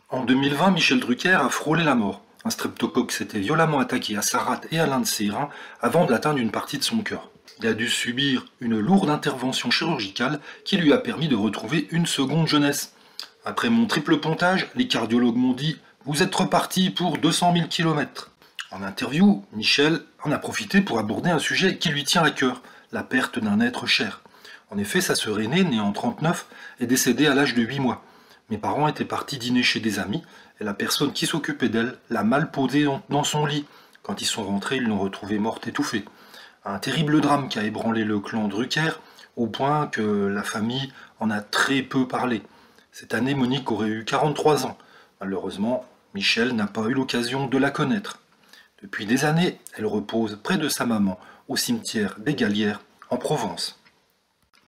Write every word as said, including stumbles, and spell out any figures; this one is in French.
En deux mille vingt, Michel Drucker a frôlé la mort. Un streptocoque s'était violemment attaqué à sa rate et à l'un de ses reins avant d'atteindre une partie de son cœur. Il a dû subir une lourde intervention chirurgicale qui lui a permis de retrouver une seconde jeunesse. Après mon triple pontage, les cardiologues m'ont dit « Vous êtes reparti pour deux cent mille kilomètres ». En interview, Michel en a profité pour aborder un sujet qui lui tient à cœur, la perte d'un être cher. En effet, sa sœur aînée, née en trente-neuf, est décédée à l'âge de huit mois. Mes parents étaient partis dîner chez des amis, et la personne qui s'occupait d'elle l'a mal posée dans son lit. Quand ils sont rentrés, ils l'ont retrouvée morte étouffée. Un terrible drame qui a ébranlé le clan Drucker, au point que la famille en a très peu parlé. Cette année, Monique aurait eu quarante-trois ans. Malheureusement, Michel n'a pas eu l'occasion de la connaître. Depuis des années, elle repose près de sa maman, au cimetière des Galières, en Provence.